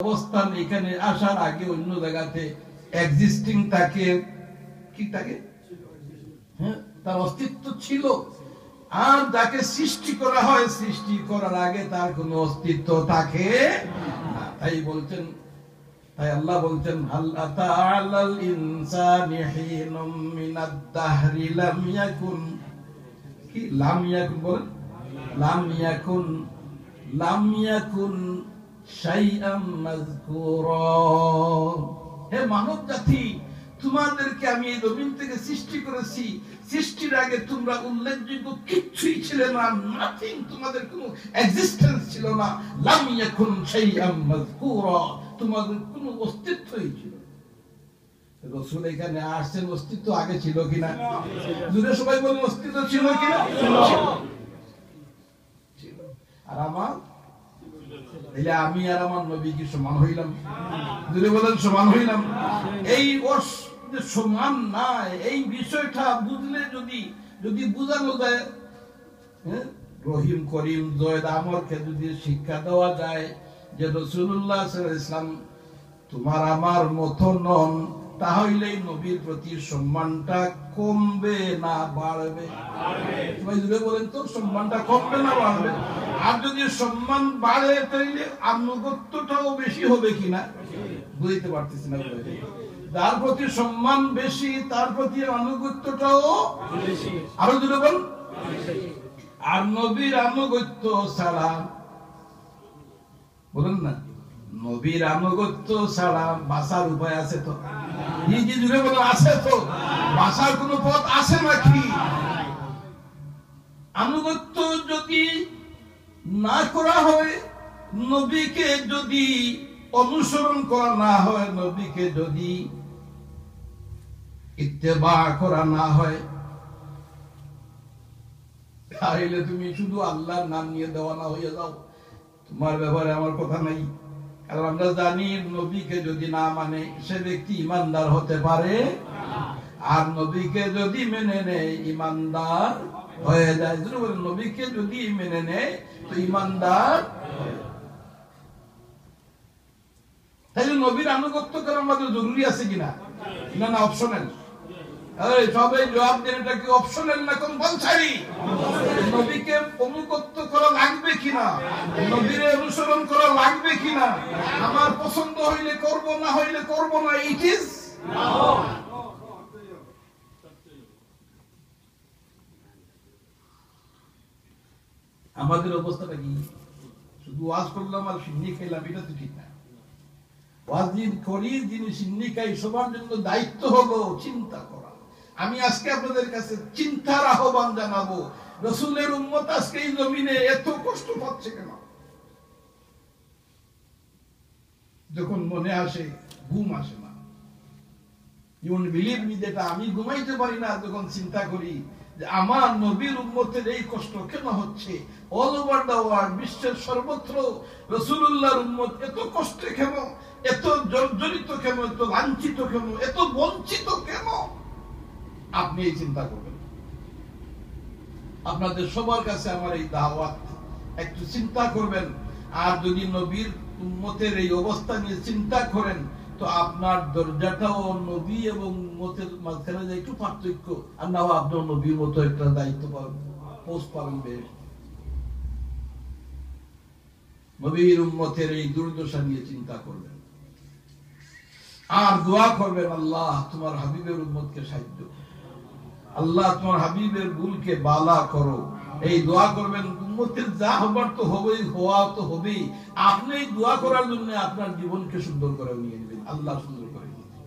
অবস্থান এখানে আসার আগে অন্য জায়গাতে এক্সিস্টিং থাকে, কি থাকে, হ্যাঁ, তার অস্তিত্ব ছিল। আর যাকে সৃষ্টি করা হয়, সৃষ্টি করার আগে তার কোনো অস্তিত্ব থাকে না। তাই বলছেন, তাই আল্লাহ বলছেন, হাল আতা আলাল ইনসানি হিনুম মিনাদ দাহরি লাম ইয়াকুন, কি লাম ইয়াকুন বলেন, লাম ইয়াকুন শাইআম মাযকুরা। হে মানব জাতি, তোমাদেরকে আমি এই জমিন থেকে সৃষ্টি করেছি, সৃষ্টির আগে তোমরা উল্লেখযোগ্য কিছুই ছিলে না, নাথিং, তোমাদের কোনো এক্সিস্টেন্স ছিল না। লাম ইয়াকুন শাইআম মাযকুরা, তোমাদের কোনো অস্তিত্বই ছিল না। রাসূল এখানে আসছেন, অস্তিত্ব আগে ছিল কিনা? জুড়ে সবাই বলেন, অস্তিত্ব ছিল কিনা? ছিল। আর আমার, তাহলে আমি আর আমার নবী কি সমান হইলাম? জুড়ে বলেন, সমান হইলাম? এই সমান না, এই বিষয়টা বুঝলে, যদি বুঝানো যায়, রহিম করিম জয়েদ আমরকে যদি শিক্ষা দেওয়া যায় যে রাসূলুল্লাহ সাল্লাল্লাহু আলাইহি ওয়াসাল্লাম তোমার আমার মতো নন, তাহলে নবীর প্রতি সম্মানটা কমবে না বাড়বে? সবাই জুড়ে বলেন তো, সম্মানটা কমবে না বাড়বে? আর যদি সম্মান বাড়ে তাহলে আনুগত্যটাও বেশি হবে কিনা? বুঝতে পারতেছি না। যার প্রতি সম্মান বেশি তার প্রতি আনুগত্যটাও বেশি। আরো জুড়ে বল। আর নবীর আনুগত্য ছাড়া, বলেন না, নবীর আনুগত্য ছাড়া বাঁচার উপায় আছে তো? জি জুড়ে বলো, আছে তো? বাঁচার কোন পথ আছে নাকি? আনুগত্য যদি না করা হয়, নবীকে যদি অনুসরণ করা না হয়, নবীকে যদি ইত্তেবা করা না হয়, তাহলে তুমি শুধু আল্লাহর নাম নিয়ে দেওয়ানা হয়ে যাও, তোমার ব্যাপারে আমার কথা নাই। কারণ আমরা জানি, নবীকে যদি না মানে সে ব্যক্তি ইমানদার হতে পারে, আর নবীকে যদি মেনে নেয় ইমানদার হয়ে যায়। নবীকে যদি মেনে নেয় তো ইমানদার। তাহলে নবীর আনুগত্য করা আমাদের জরুরি আছে কিনা? না না, অপশনাল। সবাই জবাব দেন, এটা কি অপশনাল না কম্পালসারি? নবীকে অনুগত্য করা লাগবে কিনা? নবীর অনুসরণ করা লাগবে কিনা? আমার পছন্দ হইলে করব, না হইলে করব না, ইট ইজ আমাদের অবস্থাটা কি? শুধু ওয়াজ করলাম আর সিন্নি খাইলাম, এটা তো ঠিক না। ওয়াজ করি, যিনি সিন্নি খাই, সবার জন্য দায়িত্ব হলো চিন্তা করা। আমি আজকে আপনাদের কাছে চিন্তার আহ্বান জানাবো, রাসূলের উম্মত আজকে এই জমিনে এত কষ্ট পাচ্ছে কেন? যখন মনে আসে, ঘুম আসে না। ইউ ওন্ট বিলিভ মি, যেটা আমি ঘুমাইতে পারি না যখন চিন্তা করি যে আমার নবীর উম্মতের এই কষ্ট কেন হচ্ছে। অল ওভার দ্য ওয়ার্ল্ড, বিশ্বের সর্বত্র রাসূলুল্লাহর উম্মত এত কষ্টে কেন, এত জর্জরিত কেন, এত লাঞ্ছিত কেন, এত বঞ্চিত কেন? আপনি এই চিন্তা করবেন। আপনাদের সবার কাছে আমার এই দাওয়াত, একটু চিন্তা করবেন। আর যদি নবীর উম্মতের এই অবস্থা নিয়ে চিন্তা করেন, তো আপনার দরজাটাও নবী এবং উম্মতের মাঝখানে যে একটু পার্থক্য, আর না আপনার নবীর মতো একটা দায়িত্ব পাবেন, পোস্ট পাবেন বেশ। নবীর উম্মতের এই দুর্দশা নিয়ে চিন্তা করবেন আর দোয়া করবেন, আল্লাহ তোমার হাবিবের উম্মতকে সাহায্য, আল্লাহ তোমার হাবিবের ভুলকে বালা করো। এই দোয়া করবেন। উম্মতের যা হবার তো হবেই, হওয়া তো হবেই। আপনি এই দোয়া করার জন্য আপনার জীবনকে সুন্দর করে নিয়ে নেবেন, আল্লাহ সুন্দর করে নিয়ে নেবেন।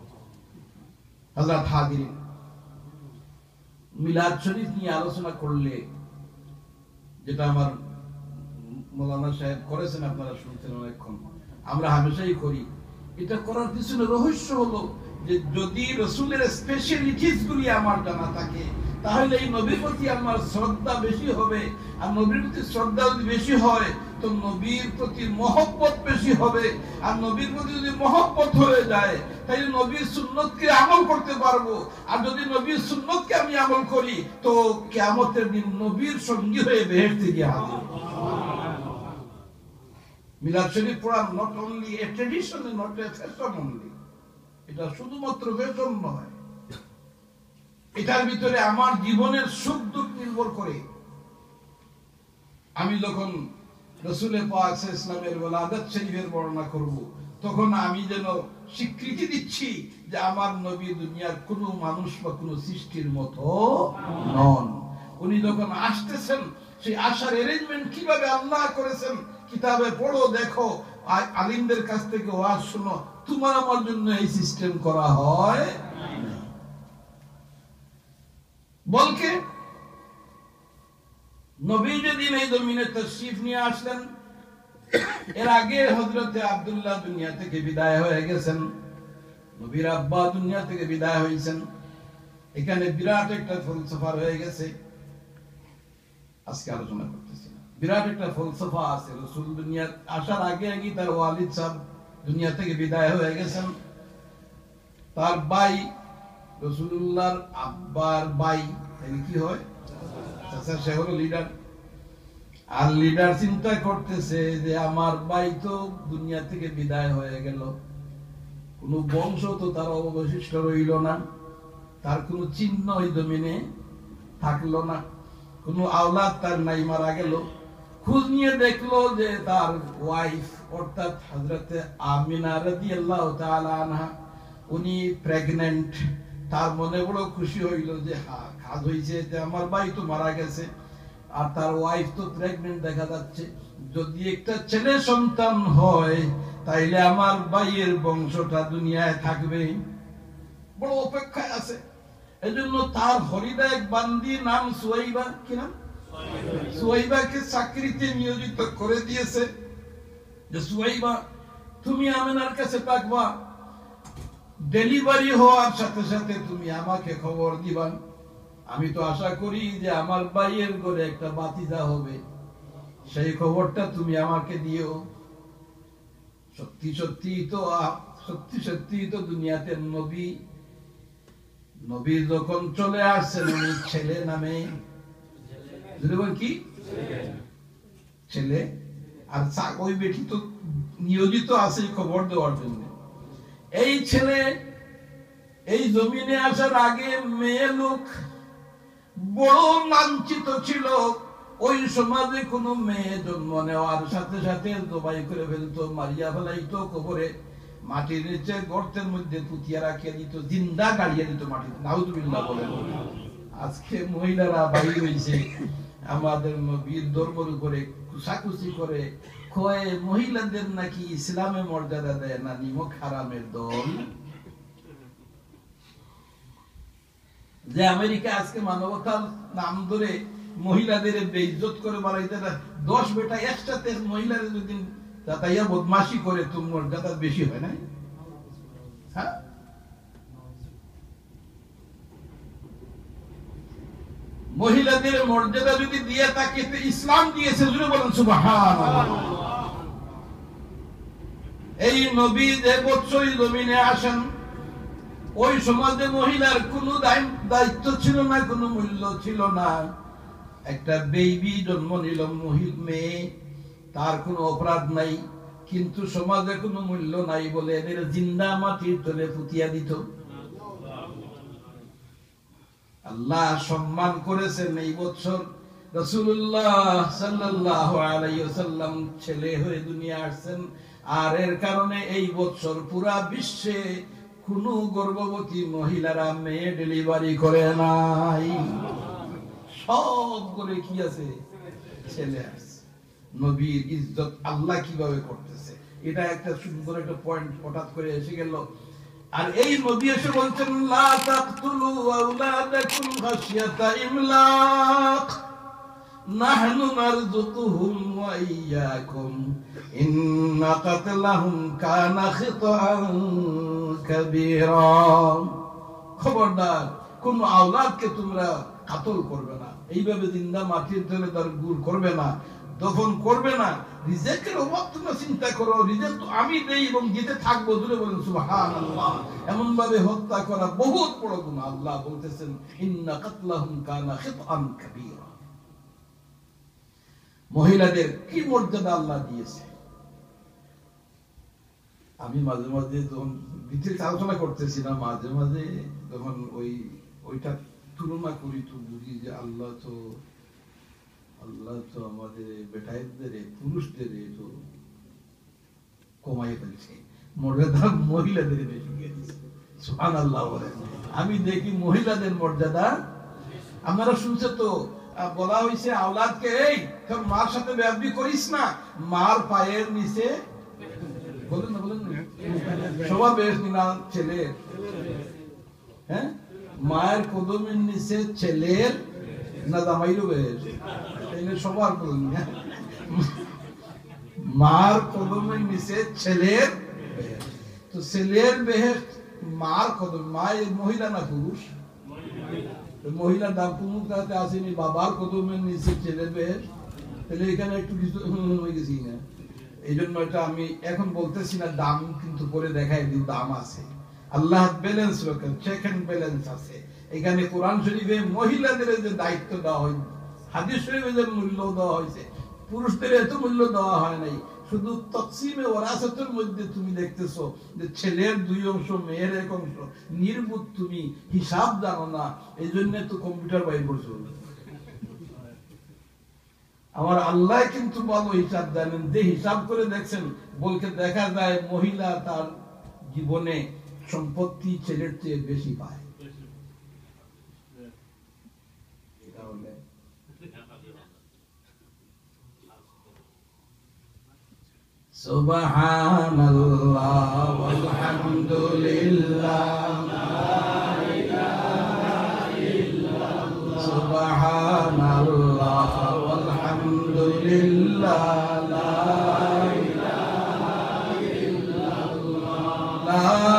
হযরত হাজিরিন, মিলাদ শরীফ নিয়ে আলোচনা করলে, যেটা আমার মৌলানা সাহেব করেছেন, আপনারা শুনছেন অনেকক্ষণ, আমরা হামেশাই করি। এটা করার পিছনে রহস্য হলো যে যদি রাসূলের স্পেশালিটিস গুলি আমার জানা থাকে, তাহলে এই নবীর প্রতি আমার শ্রদ্ধা বেশি হবে। আর নবীর প্রতি শ্রদ্ধা যদি বেশি হয়, তো নবীর প্রতি মহব্বত বেশি হবে। আর নবীর প্রতি যদি মহব্বত হয়ে যায়, তাহলে নবীর সুন্নতকে আমল করতে পারবো। আর যদি নবীর সুন্নতকে আমি আমল করি, তো কিয়ামতের দিন নবীর সঙ্গী হয়ে বেহেশতে গিয়ে হাজির। মিলাদ শরীফ পড়া not only a tradition, not a fashion only, এটা শুধুমাত্র ফ্যাশন নয়, এটার ভিতরে আমার জীবনের সুখ দুঃখ নির্ভর করে। আমি যখন রাসূলে পাক সাল্লাল্লাহু আলাইহি ওয়াসাল্লামের ওলাদত শরীফের বর্ণনা করব, তখন আমি যেন স্বীকৃতি দিচ্ছি যে আমার নবী দুনিয়ার কোনো মানুষ বা কোনো সৃষ্টির মতো নন। উনি যখন আসতেছেন, সেই আসার অ্যারেঞ্জমেন্ট কিভাবে আল্লাহ করেছেন কিতাবে পড়ো, দেখো, আলিমদের কাছ থেকে ওয়াজ শোনো, তোমার আমার জন্য এই সিস্টেম করা হয়। বলকে নবী যেদিন এই জমিনে তাশরীফ নিয়ে আসলেন, এর আগে হযরতে আব্দুল্লাহ দুনিয়া থেকে বিদায় হয়ে গেছেন, নবীর আব্বা দুনিয়া থেকে বিদায় হয়েছেন। এখানে বিরাট একটা ফলসফা রয়ে গেছে, আজকে আলোচনা করতেছি না। বিরাট একটা ফলসফা আছে। রাসূল দুনিয়া আসার আগে আগে তার ওয়ালিদ সাহেব দুনিয়া থেকে বিদায় হয়ে গেছেন, তার ভাই রাসূলুল্লাহর আব্বার ভাই কি হয়, চাচা, সে হলো লিডার। আর লিডার চিন্তা করতেছে যে আমার ভাই তো দুনিয়া থেকে বিদায় হয়ে গেল, কোন বংশ তো তার অবশিষ্ট রইল না, তার কোন চিহ্ন ওই জমিনে থাকলো না, কোন আওলাদ তার নাই, মারা গেল। খোঁজ নিয়ে দেখলো যে তার ওয়াইফ অর্থাৎ হযরতে আমিনা রাদিয়াল্লাহু তাআলা আনহা, উনি প্রেগন্যান্ট। তার মনে বড় খুশি হইল যে হ্যাঁ, কাজ হয়েছে, যে আমার ভাই তো মারা গেছে আর তার ওয়াইফ তো প্রেগন্যান্ট দেখা যাচ্ছে, যদি একটা ছেলে সন্তান হয় তাইলে আমার ভাইয়ের বংশটা দুনিয়ায় থাকবে। বড় অপেক্ষায় আছে। এজন্য তার হৃদয় বান্দি নাম সুয়াইবা, কি নাম, সুয়াইবাকে চাকরিতে নিয়োজিত করে দিয়েছে যে সুয়াইবা তুমি আমিনার কাছে থাকবা, ডেলিভারি হওয়ার সাথে সাথে তুমি আমাকে খবর দিবা। আমি তো আশা করি যে আমার ভাইয়ের ঘরে একটা বাতিজা হবে, সেই খবরটা তুমি আমাকে দিও। সত্যি সত্যি তো দুনিয়াতে নবী যখন চলে আসছেন, উনি ছেলে নামে, কি ছেলে, আর ওই বেটি তো নিয়োজিত আছে খবর দেওয়ার জন্য। এই ছেলে এই জমিনে আসার আগে মেয়ে লোক বড় লাঞ্ছিত ছিল। ওই সমাজে কোনো মেয়ে জন্ম নেওয়ার সাথে সাথে জবাই করে ফেলতো, মারিয়া ফেলাইতো, কবরে মাটির নিচে গর্তের মধ্যে পুঁতিয়া রাখিয়ে দিত, জিন্দা গাড়িয়ে দিত মাটিতে। নাউজুবিল্লাহ বলেন। আজকে মহিলারা বাইরে হয়েছে, আমাদের নবীর ধর্মের উপরে কুসাকুসি করে, কয় মহিলাদের নাকি ইসলামে মর্যাদা দেয় না, নিমক হারামের দল। যে আমেরিকা আজকে মানবতার নাম ধরে মহিলাদের বেইজ্জত করে বাড়াইতে, 10 বেটা একসাথে মহিলাদের যদি যাতাইয়া বদমাশি করে, তুমি মর্যাদা বেশি হয় না? হ্যাঁ, মহিলাদের মর্যাদা যদি দিয়ে থাকে তো ইসলাম দিয়েছে, জুড়ে বলেন সুবহানাল্লাহ। এই নবী যে বছরই জমিনে আসেন, ওই সমাজে মহিলার কোনো দায়িত্ব ছিল না, কোনো মূল্য ছিল না। একটা বেবি জন্ম নিল, মেয়ে, তার কোনো অপরাধ নাই, কিন্তু সমাজে কোনো মূল্য নাই বলে এদের জিন্দা মাটির তলে পুঁতিয়া দিত। আল্লাহ সম্মান করেছেন এই বছর রাসূলুল্লাহ সাল্লাল্লাহু আলাইহি ওয়াসাল্লাম ছেলে হয়ে দুনিয়া আসছেন। আর এর কারণে এই বছর পুরা বিশ্বে কোন গর্ভবতী মহিলারা মেয়ে ডেলিভারি করে নাই, সব করে কি আছে, ছেলে আছে। নবীর ইজ্জত আল্লাহ কিভাবে করতেছে, এটা একটা সুন্দর একটা পয়েন্ট হঠাৎ করে এসে গেল। আর এই নবী এসে বলছেন, লা তাকতুলু আওলাদাকুম খাশিয়াতা ইমলাক, নাহনু নারযুকুহুম ওয়া ইয়্যাকুম, ইন্না কাতলাহুম কানা খিতাআন কাবীরা। খবরদার, কোন আওলাদকে তোমরা কাতল করবে না, এইভাবে জিন্দা মাটির তলে তার গুড় করবে না, দফন করবে না। রিজেকের অভাব তোমরা চিন্তা করো, রিজেক তো আমি দেই এবং দিতে থাকবো, জুড়ে বলেন সুবহানাল্লাহ। এমন ভাবে হত্যা করা বহুত বড় গুনাহ। আল্লাহ বলতেছেন, ইন্না কাতলাহুম কানা খিতাআন কাবীরা। মহিলাদের কি মর্যাদা আল্লাহ দিয়েছে, আমি মাঝে মাঝে যখন বিশেষ আলোচনা করতেছি না, মাঝে মাঝে যখন ওইটা তুলনা করি তো বুঝি যে আল্লাহ তো আমাদের বেটাইদের পুরুষদের তো কমাই ফেলছে, মর্যাদা মহিলাদের বেশি দিয়েছে। সুবহানাল্লাহ বলে। আমি দেখি মহিলাদের মর্যাদা, আপনারা শুনছে তো বলা হয়েছে আওলাদকে, এই তোর মার সাথে বেয়াদবি করিস না, মার পায়ের নিচে, বলেন না সবার বেশ না ছেলের, হ্যাঁ মায়ের কদমের নিচে ছেলের না জামাইরও বেশ, সবার বলেন, মার কদমের নিচে ছেলের, তো ছেলের বেহেশ মার কদম, মায়ের মহিলা না পুরুষ, মহিলার দাম কুমুকাতে আসেনি, বাবার কদমের নিচে ছেলের বেহেশ, তাহলে এখানে একটু কিছু হয়ে গেছি না। এই জন্য এটা আমি এখন বলতেছি না, দাম কিন্তু করে দেখাই দিন দাম আছে, আল্লাহ ব্যালেন্স রাখেন, চেক এন্ড ব্যালেন্স আছে। এখানে কোরআন শরীফে মহিলাদের যে দায়িত্ব দেওয়া হয়, হাদিস শরীফে যে মূল্য দেওয়া হয়েছে, পুরুষদের এত মূল্য দেওয়া হয় নাই। শুধু তকসিমে ওয়ারাসাতের মধ্যে তুমি দেখতেছো যে ছেলের 2 অংশ, মেয়ের 1 অংশ, নির্বুধ তুমি হিসাব জানো না, এই জন্য তো কম্পিউটার বাইর করছো। আমার আল্লাহ কিন্তু ভালো হিসাব জানেন, যে হিসাব করে দেখছেন, বলকে দেখা যায় মহিলা তার জীবনে সম্পত্তি ছেলের চেয়ে বেশি পায়। সুবহানাল্লাহ ওয়ালহামদুলিল্লাহ লা ইলাহা ইল্লাল্লাহ, সুবহানাল্লাহ ওয়ালহামদুলিল্লাহ লা ইলাহা ইল্লাল্লাহ, লা